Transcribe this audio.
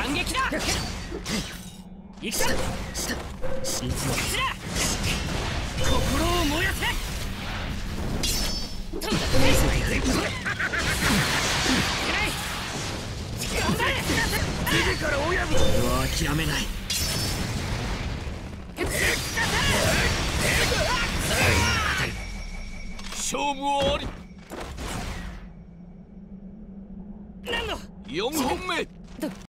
反撃だ。行くぞ。心を燃やせ。頑張れ。 手から親分。 俺は諦めない。 勝負あり。 何の 4本目。